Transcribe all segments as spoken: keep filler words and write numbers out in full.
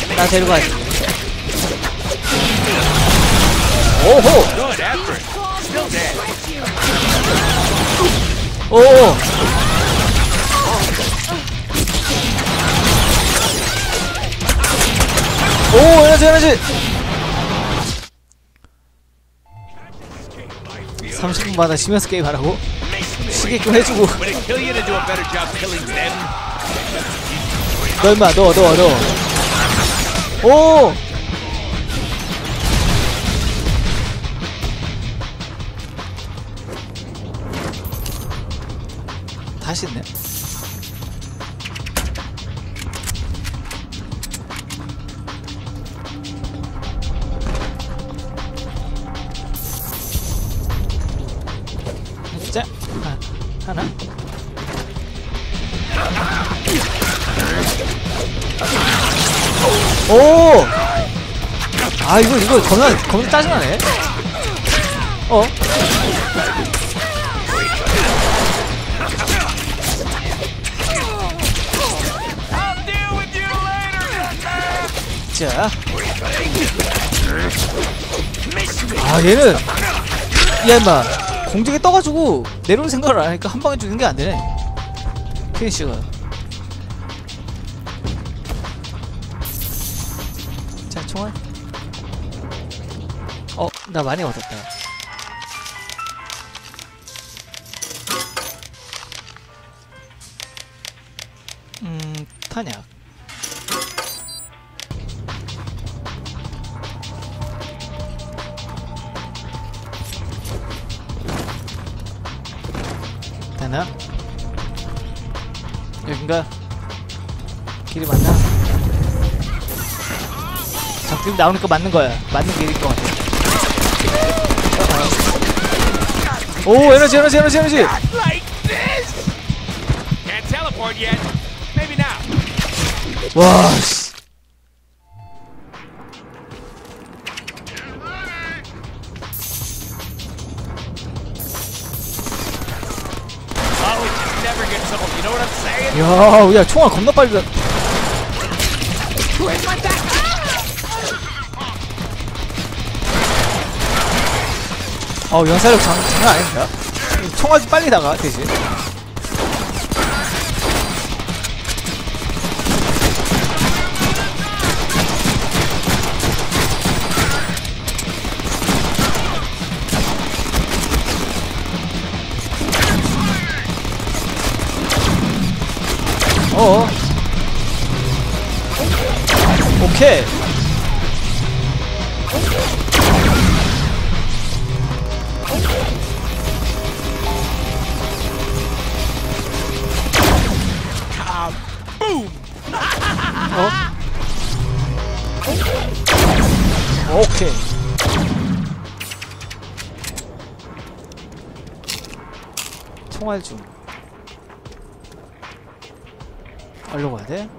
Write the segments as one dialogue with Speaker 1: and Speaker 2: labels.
Speaker 1: 나 데려가야지. 오호! 오오! 오, 에너지, 에너지! 삼십 분마다 쉬면서 게임 하라고? 쉬게끔 해주고. 너 임마, 너, 너, 너. 오! 다시 있네. 진짜? 아, 하나? 오! 아, 이거, 이거 겁나, 겁나 짜증나네. 어? 자. 아, 얘는, 야, 임마. 공중에 떠가지고 내려올 생각을 안 하니까 한 방에 죽는 게 안 되네. 피니쉬가. 자, 총알. 어, 나 많이 얻었다. 음, 탄약. 되나? 여긴가? 길이 맞나? 적들이 나오니까 맞는 거야. 맞는 길일 것 같아. 오, 에너지, 에너지, 에너지, 에너지! 와, 씨. 야, 야, 총알 겁나 빨리 가. 어, 연사력 장, 장난 아닙니다. 총알이 빨리 나가, 대신. 어. 오케이. 어? 오케이. 총알 중. 얼른 가야 돼?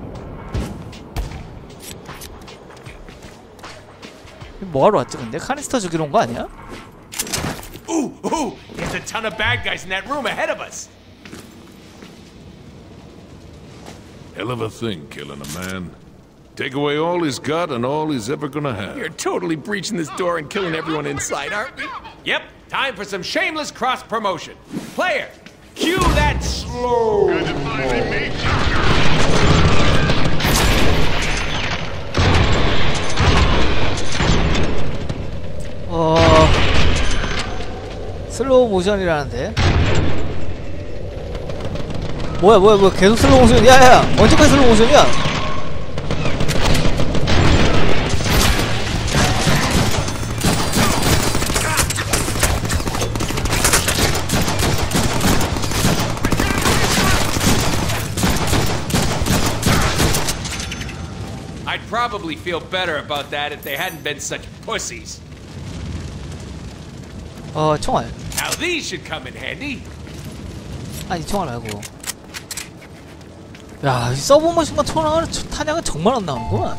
Speaker 1: 뭐하러 왔지 근데? 카니스터 죽이러 온 거 아니야?
Speaker 2: Ooh, ooh! There's a ton of bad guys in that room ahead of us.
Speaker 3: Hell of a thing, killing a man. Take away all he's got and all he's ever gonna have.
Speaker 4: You're totally breaching this door and killing everyone inside, aren't we?
Speaker 2: Yep, time for some shameless cross promotion. Player, cue that slow.
Speaker 5: Good to finally meet you.
Speaker 1: 어... 슬로우 모션이라는데? 뭐야 뭐야 뭐야 계속 슬로우 모션. 야야 언제까지 슬로우 모션이야?
Speaker 2: I'd probably feel better about that if they hadn't been such pussies.
Speaker 1: 어 총알.
Speaker 2: Now these should come in handy.
Speaker 1: 아니 총알 말고. 야, 이 서브머신과 총알 탄약은 정말 안 나오는구만.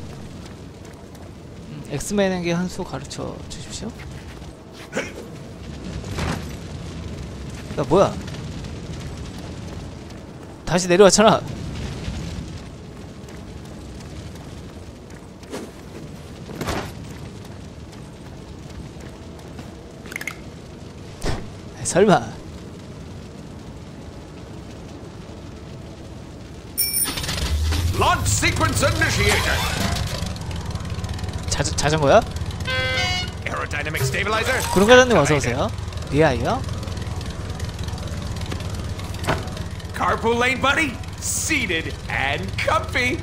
Speaker 1: 음, 엑스맨에게 한 수 가르쳐 주십시오. 야 뭐야? 다시 내려왔잖아. 설마.
Speaker 2: Launch sequence initiated.
Speaker 1: 자, 자전거야?
Speaker 2: Aerodynamic stabilizer.
Speaker 1: 구름과장님 어서오세요. 리아이요?
Speaker 2: Carpool lane, buddy. Seated and comfy.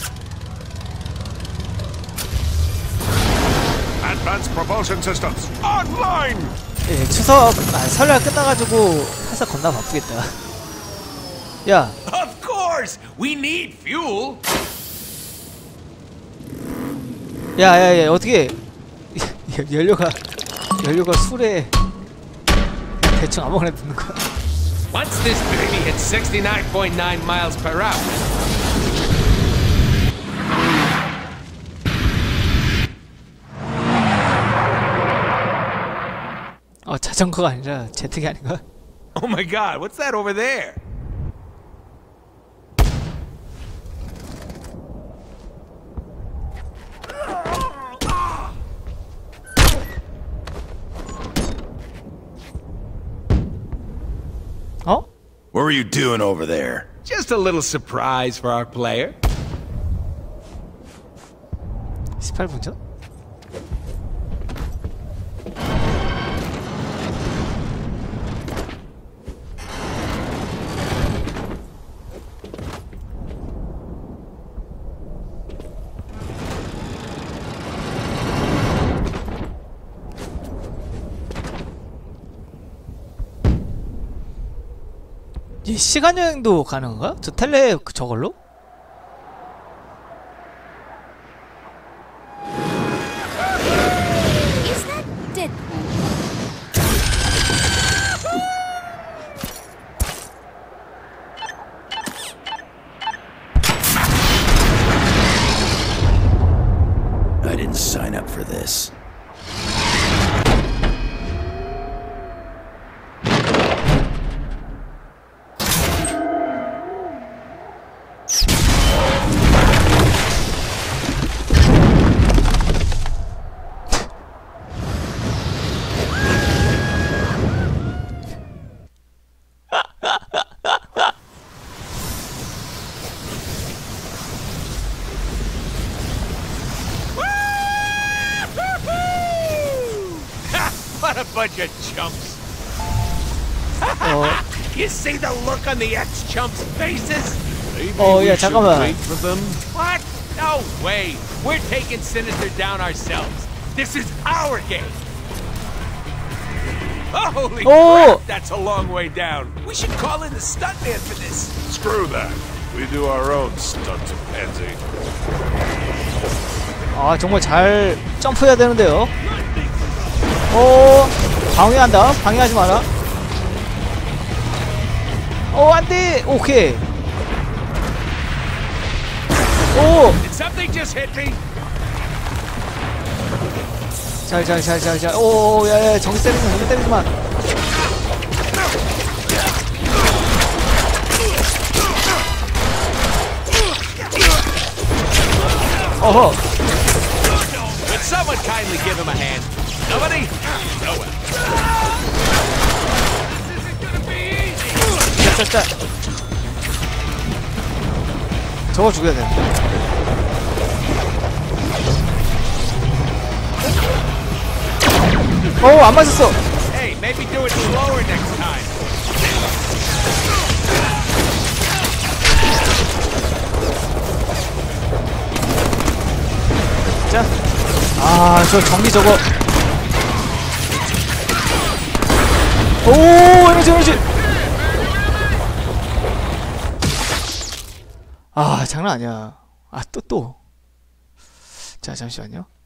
Speaker 3: Advanced propulsion systems online.
Speaker 1: 예, 추석, 아, 설날 끝나가지고 회사 겁나 바쁘겠다. 야,
Speaker 2: Of course, we need fuel.
Speaker 1: 야, 야, 야, 어떻게 연료가 연료가 술에 대충 아무거나 넣는 거야?
Speaker 2: Once this baby hits sixty-nine point nine miles per hour.
Speaker 1: 어, 자전거가 아니라 제트기 아닌가?
Speaker 2: Oh my God, what's that over there?
Speaker 1: 어?
Speaker 5: What were you doing over there?
Speaker 2: Just a little surprise for our player.
Speaker 1: 십팔 분 전? 이 시간 여행도 가능한가? 저 텔레 그 저걸로?
Speaker 6: Is that Deadpool?
Speaker 5: I didn't sign up for this.
Speaker 2: What a bunch of chumps.
Speaker 1: 어,
Speaker 2: You see the look on the ex-chumps' faces?
Speaker 3: Maybe
Speaker 1: Oh,
Speaker 3: we
Speaker 1: yeah,
Speaker 3: should
Speaker 1: 잠깐만.
Speaker 3: wait for them.
Speaker 2: What? No way. We're taking Sinister down ourselves. This is our game. Holy
Speaker 1: Oh!
Speaker 2: crap, that's a long way down. We should call in the stuntman for this.
Speaker 3: Screw that. We do our own stunts, pansy.
Speaker 1: 아 정말 잘 점프해야 되는데요. 오, 방해한다. 방해하지 마라. 오, 안돼. 오케이. 오,
Speaker 2: Did something just hit me?
Speaker 1: 잘, 잘, 잘, 잘, 잘. 오, 야, 야, 정신 때리지 마, 정신 때리지 마. 어허.
Speaker 2: Would someone kindly give him a hand? Nobody? No one.
Speaker 1: 자, 자, 자. 저거 죽여야 돼. 오, 안 맞았어.
Speaker 2: Hey, maybe do it slower next time.
Speaker 1: 자. 아, 저 전기 저거. 오, 에너지, 에너지. 아, 장난 아니야. 아, 또, 또. 자, 잠시만요.